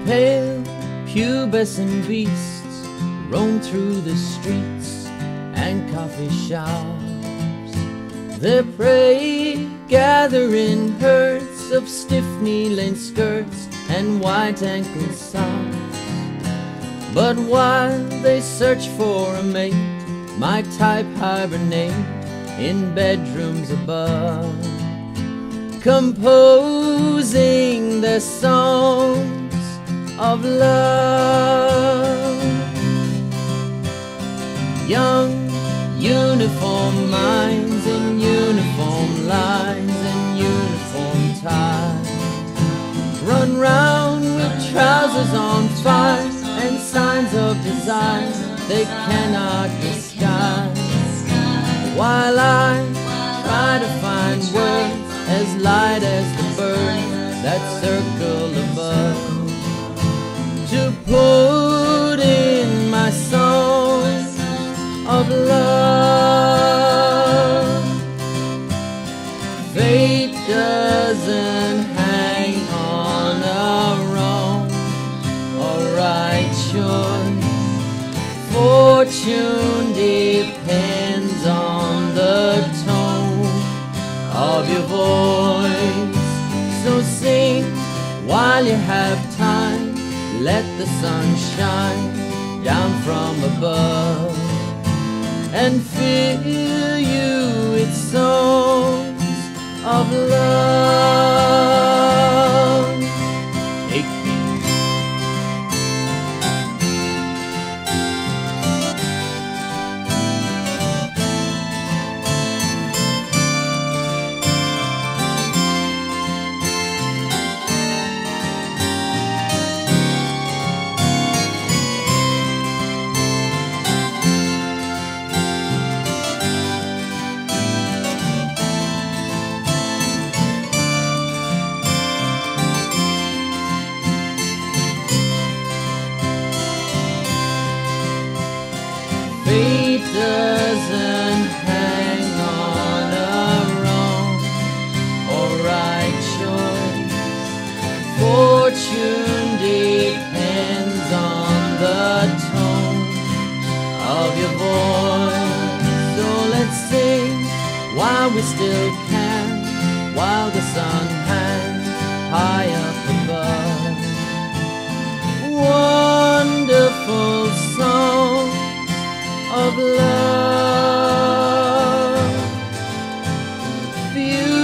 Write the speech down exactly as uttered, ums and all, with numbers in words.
Pale, pubescent beasts roam through the streets and coffee shops. Their prey gather in herds of stiff knee-length skirts and white ankle socks. But while they search for a mate, my type hibernate in bedrooms above, composing their songs of love. Young uniform minds in uniform lines and uniform ties run round with trousers on fire and signs of desire they cannot disguise, while I try to find words as light as the birds that circle above, to put in my songs of love. Fate doesn't hang on a wrong or right choice. Fortune depends on the tone of your voice. So sing while you have time, let the sun shine down from above and fill you with songs of love. Take me. Fate doesn't hang on a wrong or right choice. Fortune depends on the tone of your voice. So let's sing while we still can, while the sun hangs high up above. Wonderful song of love, beautiful